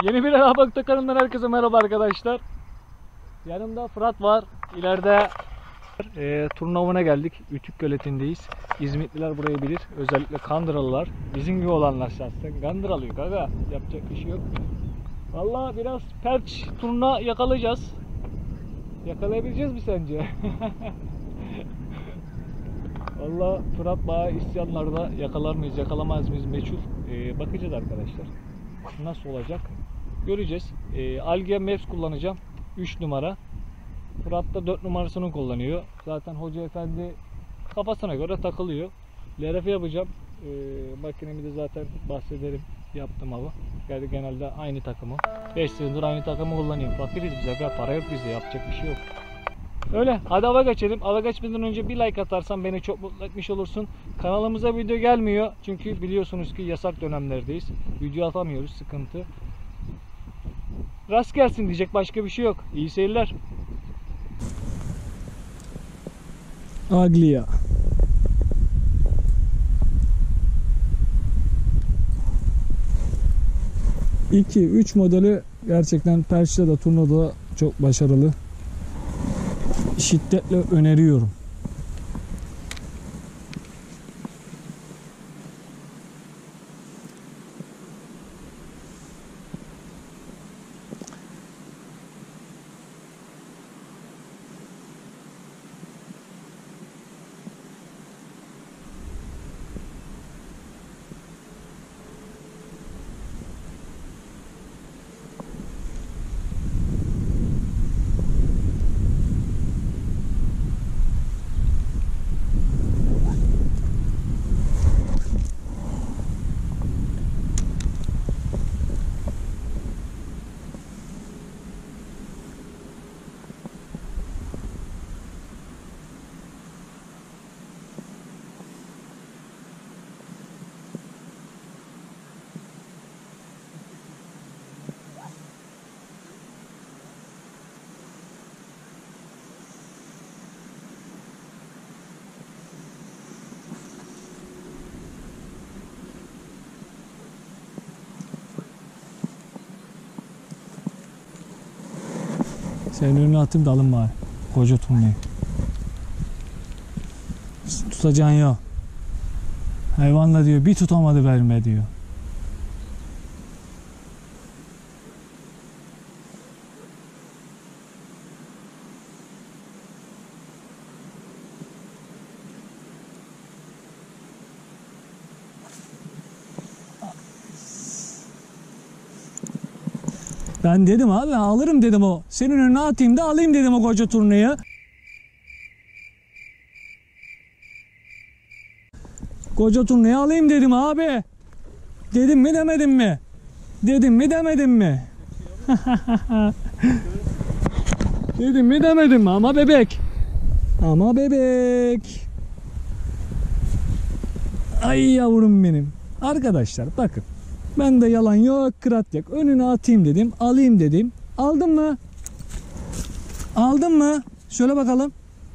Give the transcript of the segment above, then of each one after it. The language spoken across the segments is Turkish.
Yeni bir Ahbap kanalından herkese merhaba arkadaşlar. Yanımda Fırat var. İleride turnuvana geldik. Ütük Göleti'ndeyiz. İzmitliler burayı bilir. Özellikle Kandıralılar. Bizim gibi olanlar şahsen. Kandıralı yok aga. Yapacak bir şey yok. Vallahi biraz perç turna yakalayacağız. Yakalayabileceğiz mi sence? Vallahi Fırat bayağı isyanlarda, yakalar mıyız, yakalamaz mıyız meçhul. Bakacağız arkadaşlar. Nasıl olacak? Göreceğiz. Algia Maps kullanacağım. 3 numara. Fırat da 4 numarasını kullanıyor. Zaten hoca efendi kafasına göre takılıyor. LRF yapacağım. Makinemi de zaten bahsederim. Yaptım abi. Yani genelde aynı takımı. 5 senedir aynı takımı kullanıyorum. Fakiriz bize. Para yok bize. Yapacak bir şey yok. Öyle. Hadi ava geçelim. Ava geçmeden önce bir like atarsan beni çok mutlu etmiş olursun. Kanalımıza video gelmiyor. Çünkü biliyorsunuz ki yasak dönemlerdeyiz. Video atamıyoruz. Sıkıntı. Rast gelsin diyecek başka bir şey yok. İyi seyirler. Aglia. 2-3 modeli gerçekten perçte de turnada çok başarılı. Şiddetle öneriyorum. Senin önüne atayım da alın bari. Koca turnayı. Tutacağın yok. Hayvanla diyor bir tutamadı verme diyor. Ben dedim abi alırım dedim o. Senin önüne atayım da alayım dedim o koca turnayı. Koca turnayı alayım dedim abi. Dedim mi demedim mi? Dedim mi demedim mi? Dedim mi demedim mi? Ama bebek. Ama bebek. Ay yavrum benim. Arkadaşlar bakın. Ben de yalan yok, kırat yok. Önüne atayım dedim, alayım dedim. Aldın mı? Aldın mı? Şöyle bakalım.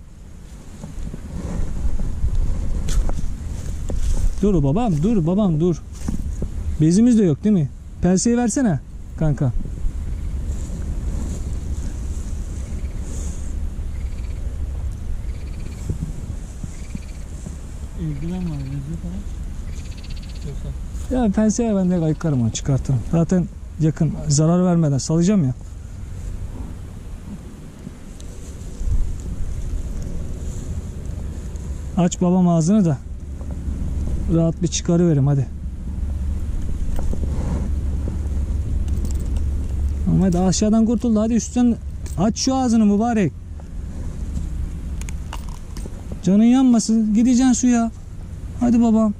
Dur babam, dur babam, dur. Bezimiz de yok değil mi? Pelseyi versene kanka. İlgilen var, falan. Ya penseye ben de kayıklarım onu çıkartırım. Zaten yakın zarar vermeden salacağım ya. Aç babam ağzını da rahat bir çıkarıverim hadi. Ama hadi aşağıdan kurtuldu hadi üstten aç şu ağzını mübarek. Canın yanmasın gideceksin suya. Hadi babam.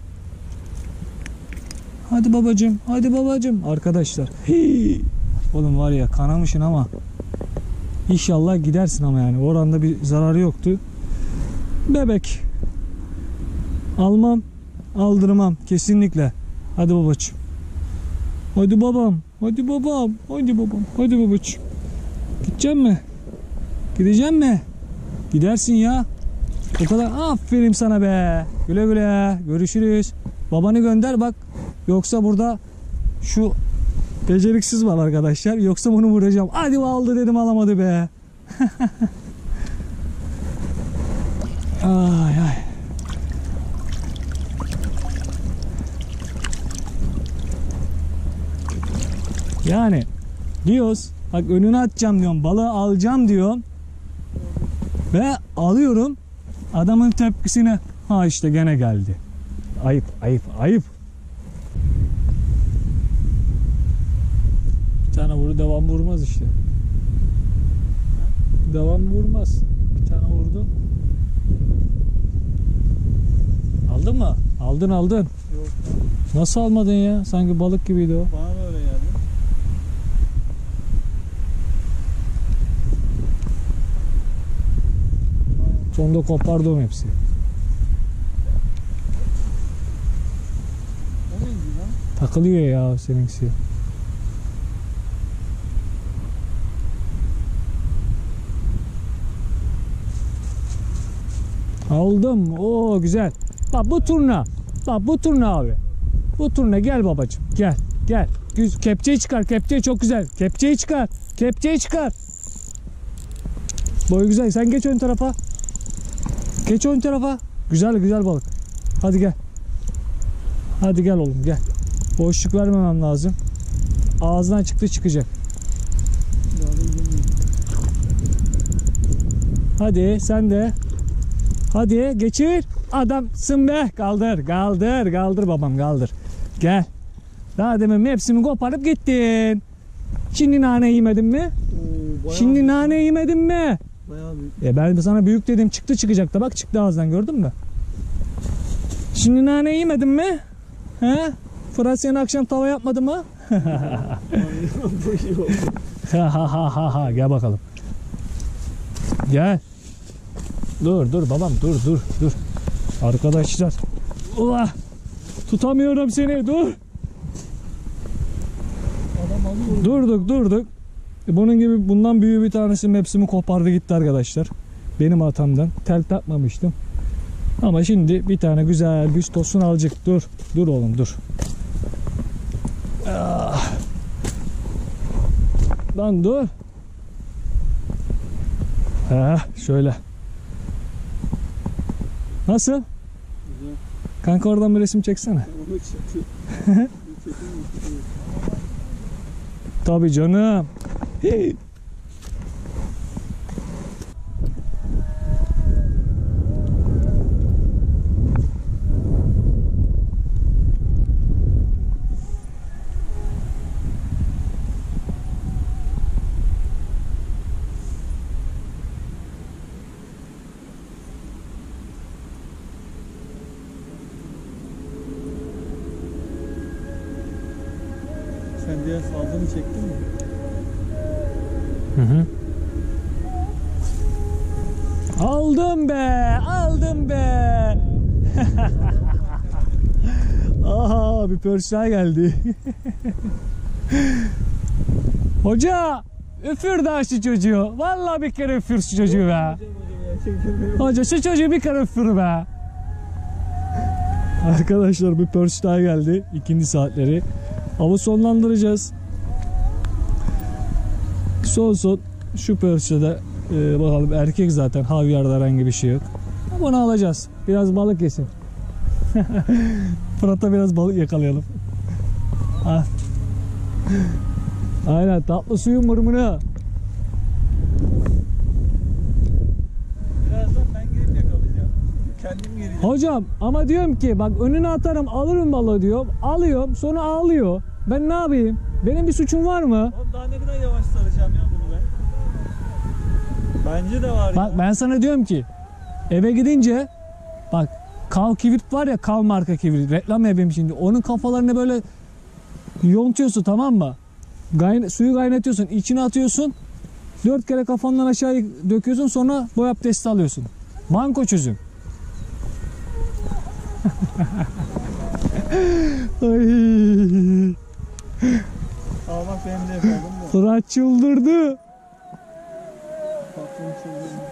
Hadi babacım, hadi babacım. Arkadaşlar, hii. Oğlum var ya kanamışsın ama İnşallah gidersin ama yani oranda bir zararı yoktu. Bebek. Almam, aldırmam kesinlikle. Hadi babacım. Hadi babam, hadi babam, hadi babam, hadi babacım. Gidecek mi? Gidecek mi? Gidersin ya. O kadar aferin sana be. Güle güle. Görüşürüz. Babanı gönder bak. Yoksa burada şu Beceriksiz var arkadaşlar. Yoksa bunu vuracağım. Hadi aldı dedim, alamadı be. Ay ay. Yani diyoruz bak, önüne atacağım diyorum, balığı alacağım diyorum ve alıyorum, adamın tepkisine ha işte gene geldi. Ayıp ayıp ayıp. Bir tane vurdu, devam vurmaz işte. Devam vurmaz. Bir tane vurdu. Aldın mı? Aldın aldın. Yok. Nasıl almadın ya? Sanki balık gibiydi o. Bana da öyle geldi. Sonunda kopardım hepsi. O neydi lan? Takılıyor ya seninkisi. Aldım. Oo güzel. Bak bu turna. Bak bu turna abi. Bu turna, gel babacığım. Gel. Gel. Kepçeyi çıkar. Kepçeyi çok güzel. Kepçeyi çıkar. Kepçeyi çıkar. Boyu güzel. Sen geç ön tarafa. Geç ön tarafa. Güzel güzel balık. Hadi gel. Hadi gel oğlum gel. Boşluk vermemem lazım. Ağzından çıktı çıkacak. Hadi sen de. Hadi geçir. Adamsın be. Kaldır. Kaldır. Kaldır babam kaldır. Gel. Daha demin hepsini koparıp gittin. Şimdi nane yemedin mi? Oo, Şimdi nane yemedin mi? bayağı büyük. Ben sana büyük dedim, çıktı çıkacak da bak çıktı ağzından, gördün mü? Şimdi nane yemedin mi? He? Fırat senin akşam tava yapmadı mı? Gel bakalım. Gel. Dur babam dur. Arkadaşlar. Ulan. Tutamıyorum seni, dur. Adam alıyor. Durduk. Bunun gibi bundan büyük bir tanesi hepsini kopardı gitti arkadaşlar. Benim hatamdan. Tel takmamıştım. Ama şimdi bir tane güzel bir tosun alacak. Dur oğlum dur. Ah. Lan dur. Şöyle. Nasıl? Güzel. Kanka oradan bir resim çeksene. Onu çekiyor. Tabii canım. Hey. Sen diğer saldığını çektin mi? Hı. Aldım be. Aha bir pörsler geldi. Hoca üfür daha şu çocuğu. Vallahi bir kere üfür şu çocuğu be. Hoca şu çocuğu bir kere üfür be. Arkadaşlar bir pörsler geldi. İkinci saatleri. Avı sonlandıracağız. Son şu pörçede bakalım, erkek zaten, havyarda herhangi bir şey yok. Bunu alacağız. Biraz balık yesin. Fırat'a biraz balık yakalayalım. Aynen, tatlı suyun mırmını. Birazdan ben gelip yakalayacağım. Kendim geleceğim. Hocam ama diyorum ki bak, önüne atarım alırım balığı diyorum. Alıyorum sonra ağlıyor. Ben ne yapayım? Benim bir suçum var mı? Oğlum daha ne kadar yavaş saracağım ya bunu ben. Bence de var Bak ya. ben sana diyorum ki eve gidince bak, Kav kibrit var ya, Kav marka kibrit, reklam yapayım şimdi, onun kafalarını böyle yontuyorsun, tamam mı? Suyu kaynatıyorsun, içine atıyorsun, 4 kere kafandan aşağı döküyorsun, sonra boy abdesti alıyorsun. Banko çözüm. Ay. Aa bak benim de yapalım da. Fırat çıldırdı. Patron çıldırdı.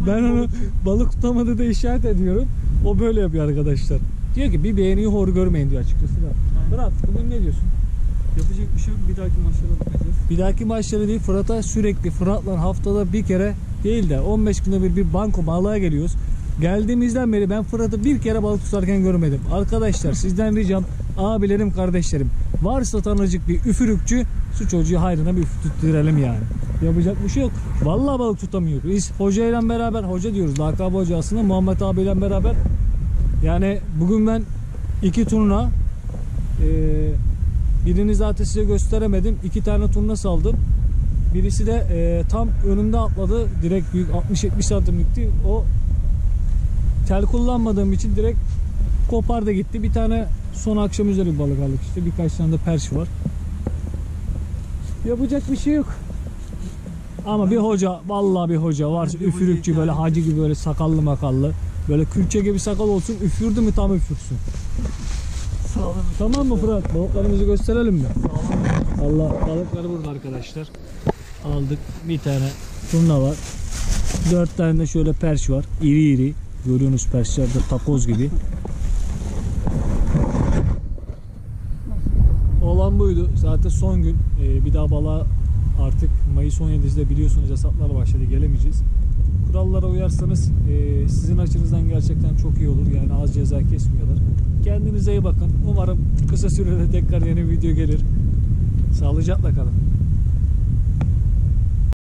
Ben onu balık tutamadı da işaret ediyorum. O böyle yapıyor arkadaşlar. Diyor ki bir beğeniyi hor görmeyin diyor açıkçası da. Fırat bugün ne diyorsun? Yapacak bir şey yok. Bir dahaki maçlara bakacağız. Bir dahaki maçları değil, Fırat'a sürekli Fırat'la haftada bir kere değil de 15 günde bir banko balığa geliyoruz. Geldiğimizden beri ben Fırat'ı bir kere balık tutarken görmedim. Arkadaşlar sizden ricam, abilerim, kardeşlerim, varsa tanıcık bir üfürükçü, şu çocuğu hayrına bir üfürttirelim yani. Yapacak bir şey yok. Vallahi balık tutamıyor. Biz hocayla beraber, hoca diyoruz lakabı hoca aslında, Muhammed abiyle beraber, yani bugün ben 2 turna, birini zaten size gösteremedim. 2 tane turna saldım. Birisi de tam önümde atladı. Direkt büyük 60-70 santimlikti. O tel kullanmadığım için direkt kopardı gitti. Bir tane son akşam üzeri bir balık aldık işte. Birkaç tane de perş var. Yapacak bir şey yok. Ama bir hoca, vallahi bir hoca var. Üfürükçü, böyle hacı gibi, böyle sakallı makallı. Böyle külçe gibi sakal olsun. Üfürdü mü tam üfürsün. Sağ olun. Tamam mı Fırat? Balıklarımızı gösterelim mi? Allah, balıkları burada arkadaşlar. Aldık. Bir tane turna var. 4 tane de şöyle perş var. İri iri. Görüyorsunuz perşler de takoz gibi. Olan buydu. Zaten son gün. Bir daha balığa artık Mayıs 17'de biliyorsunuz yasaklar başladı. Gelemeyeceğiz. Kurallara uyarsanız sizin açınızdan gerçekten çok iyi olur. Yani az ceza kesmiyorlar. Kendinize iyi bakın. Umarım kısa sürede tekrar yeni bir video gelir. Sağlıcakla kalın.